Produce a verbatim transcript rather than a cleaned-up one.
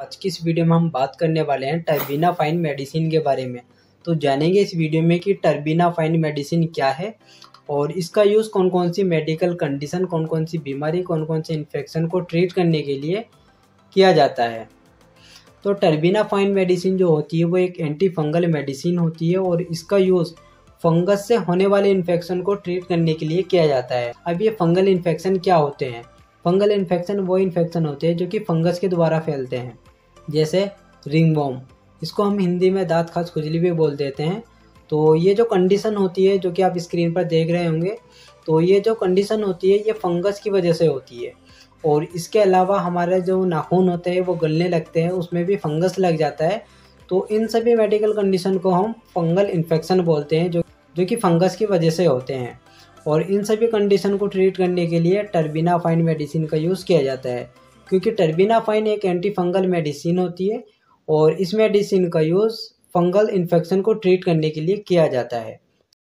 आज की इस वीडियो में हम बात करने वाले हैं टर्बिनाफाइन मेडिसिन के बारे में। तो जानेंगे इस वीडियो में कि टर्बिनाफाइन मेडिसिन क्या है और इसका यूज़ कौन कौन सी मेडिकल कंडीशन, कौन कौन सी बीमारी, कौन कौन से इन्फेक्शन को ट्रीट करने के लिए किया जाता है। तो टर्बिनाफाइन मेडिसिन जो होती है वो एक एंटी फंगल मेडिसिन होती है और इसका यूज़ फंगस से होने वाले इन्फेक्शन को ट्रीट करने के लिए किया जाता है। अब ये फंगल इन्फेक्शन क्या होते हैं? फंगल इन्फेक्शन वो इन्फेक्शन होते हैं जो कि फंगस के द्वारा फैलते हैं, जैसे रिंगवॉर्म, इसको हम हिंदी में दांत खाज खुजली भी बोल देते हैं। तो ये जो कंडीशन होती है जो कि आप स्क्रीन पर देख रहे होंगे, तो ये जो कंडीशन होती है ये फंगस की वजह से होती है। और इसके अलावा हमारे जो नाखून होते हैं वो गलने लगते हैं, उसमें भी फंगस लग जाता है। तो इन सभी मेडिकल कंडीशन को हम फंगल इन्फेक्शन बोलते हैं जो जो कि फंगस की वजह से होते हैं। और इन सभी कंडीशन को ट्रीट करने के लिए टर्बिनाफाइन मेडिसिन का यूज़ किया जाता है, क्योंकि टर्बिनाफाइन एक एंटी फंगल मेडिसिन होती है और इस मेडिसिन का यूज़ फंगल इन्फेक्शन को ट्रीट करने के लिए किया जाता है।